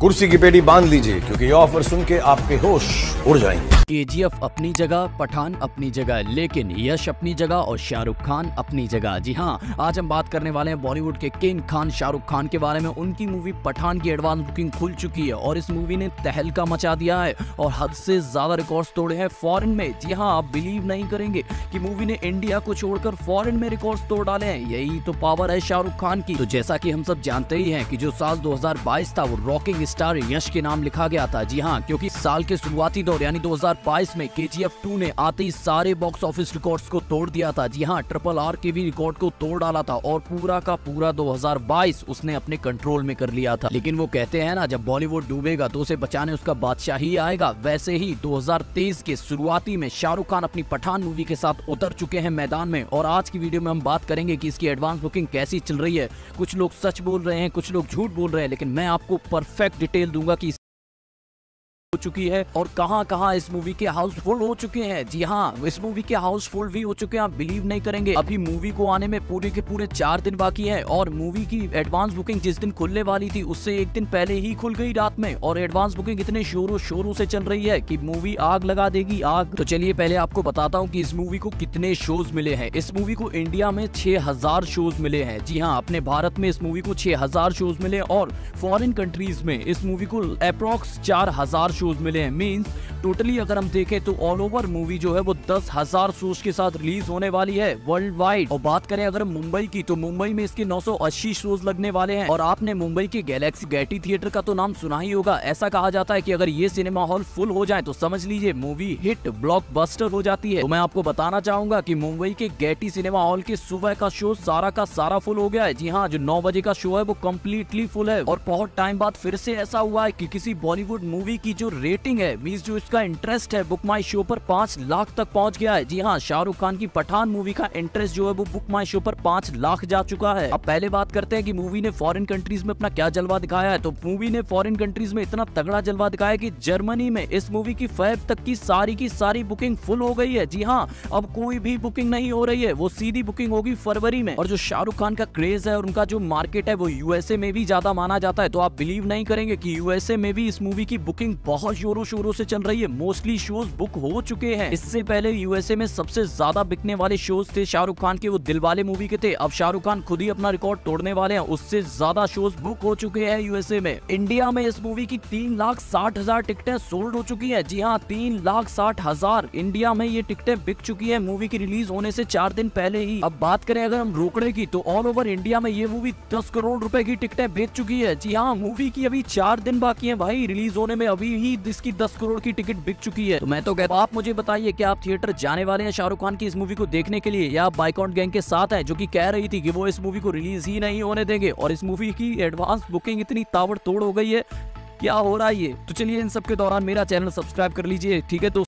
कुर्सी की पेटी बांध लीजिए क्योंकि ये ऑफर सुन के आपके होश उड़ जाएंगे। केजीएफ अपनी जगह, पठान अपनी जगह, लेकिन यश अपनी जगह और शाहरुख खान अपनी जगह। जी हाँ, आज हम बात करने वाले हैं बॉलीवुड के किंग खान शाहरुख खान के बारे में। उनकी मूवी पठान की एडवांस बुकिंग खुल चुकी है और इस मूवी ने तहलका मचा दिया है और हद से ज्यादा रिकॉर्ड्स तोड़े हैं फॉरेन में। जी हाँ, आप बिलीव नहीं करेंगे कि मूवी ने इंडिया को छोड़कर फॉरेन में रिकॉर्ड्स तोड़ डाले हैं। यही तो पावर है शाहरुख खान की। तो जैसा कि हम सब जानते ही हैं कि जो साल 2022 था वो रॉकिंग स्टार यश के नाम लिखा गया था। जी हाँ, क्योंकि साल के शुरुआती दौर यानी 2022 में केजीएफ 2 ने आते ही सारे बॉक्स ऑफिस रिकॉर्ड्स को तोड़ दिया था। जी हाँ, RRR के भी रिकॉर्ड को तोड़ डाला था और पूरा का पूरा 2022 उसने अपने कंट्रोल में कर लिया था। लेकिन वो कहते हैं ना, जब बॉलीवुड डूबेगा तो उसे बचाने उसका बादशाह ही आएगा। वैसे ही 2023 के शुरुआती में शाहरुख खान अपनी पठान मूवी के साथ उतर चुके हैं मैदान में और आज की वीडियो में हम बात करेंगे कि इसकी एडवांस बुकिंग कैसी चल रही है। कुछ लोग सच बोल रहे हैं, कुछ लोग झूठ बोल रहे हैं, लेकिन मैं आपको परफेक्ट डिटेल दूंगा कि हो चुकी है और कहां-कहां इस मूवी के हाउसफुल हो चुके हैं। जी हाँ, इस मूवी के हाउसफुल भी हो चुके हैं, आप बिलीव नहीं करेंगे। अभी मूवी को आने में पूरे के पूरे 4 दिन बाकी हैं और मूवी की एडवांस बुकिंग जिस दिन खुलने वाली थी उससे एक दिन पहले ही खुल गई रात में और एडवांस बुकिंग इतने शोरों शोरों से चल रही है कि मूवी आग लगा देगी, आग। तो चलिए पहले आपको बताता हूँ कि इस मूवी को कितने शोज मिले हैं। इस मूवी को इंडिया में 6000 शोज मिले हैं। जी हाँ, अपने भारत में इस मूवी को 6000 शोज मिले और फॉरेन कंट्रीज में इस मूवी को अप्रोक्स 4000 शोज मिले हैं। मींस टोटली अगर हम देखें तो ऑल ओवर मूवी जो है वो 10,000 शोज के साथ रिलीज होने वाली है वर्ल्ड वाइड। और बात करें अगर मुंबई की तो मुंबई में इसके 980 शोज लगने वाले हैं। और आपने मुंबई के गैलेक्सी गैटी थिएटर का तो नाम सुना ही होगा। ऐसा कहा जाता है कि अगर ये सिनेमा हॉल फुल हो जाए तो समझ लीजिए मूवी हिट ब्लॉकबस्टर हो जाती है। तो मैं आपको बताना चाहूंगा कि मुंबई के गैटी सिनेमा हॉल के सुबह का शो सारा का सारा फुल हो गया है। जी हाँ, जो 9 बजे का शो है वो कम्प्लीटली फुल है और बहुत टाइम बाद फिर से ऐसा हुआ है कि किसी बॉलीवुड मूवी की जो रेटिंग है, मींस जो इसका इंटरेस्ट है बुक माई शो पर 5 लाख तक पहुंच गया है। जी हाँ, शाहरुख खान की पठान मूवी का इंटरेस्ट जो है वो बुक माई शो पर 5 लाख जा चुका है। अब पहले बात करते हैं कि मूवी ने फॉरेन कंट्रीज में अपना क्या जलवा दिखाया है। तो मूवी ने फॉरेन कंट्रीज में इतना तगड़ा जलवा दिखाया कि जर्मनी में इस मूवी की फेब तक की सारी बुकिंग फुल हो गई है। जी हाँ, अब कोई भी बुकिंग नहीं हो रही है, वो सीधी बुकिंग होगी फरवरी में। और जो शाहरुख खान का क्रेज है और उनका जो मार्केट है वो यूएसए में भी ज्यादा माना जाता है। तो आप बिलीव नहीं करेंगे कि यूएसए में भी इस मूवी की बुकिंग बहुत जोरों शोरों से चल रही है। मोस्टली शोज बुक हो चुके हैं। इससे पहले यूएसए में सबसे ज्यादा बिकने वाले शोज थे शाहरुख खान के, वो दिलवाले मूवी के थे। अब शाहरुख खान खुद ही अपना रिकॉर्ड तोड़ने वाले हैं, उससे ज्यादा शोज बुक हो चुके हैं यूएसए में। इंडिया में इस मूवी की 3,60,000 टिकटें सोल्ड हो चुकी है। जी हाँ, 3,60,000 इंडिया में ये टिकटें बिक चुकी है मूवी की रिलीज होने से 4 दिन पहले ही। अब बात करें अगर हम रोकड़े की तो ऑल ओवर इंडिया में ये मूवी 10 करोड़ रुपए की टिकटें बेच चुकी है। जी हाँ, मूवी की अभी 4 दिन बाकी है भाई रिलीज होने में, अभी ही इसकी 10 करोड़ की टिकट बिक चुकी है। तो मैं तो कहता हूं, आप मुझे बताइए कि आप थिएटर जाने वाले हैं शाहरुख खान की इस मूवी को देखने के लिए या बाइकॉट गैंग के साथ हैं जो कि कह रही थी कि वो इस मूवी को रिलीज ही नहीं होने देंगे और इस मूवी की एडवांस बुकिंग इतनी ताबड़तोड़ हो गई है। क्या हो रहा है ये? तो चलिए इन सब के दौरान मेरा चैनल सब्सक्राइब कर लीजिए, ठीक है दोस्तों।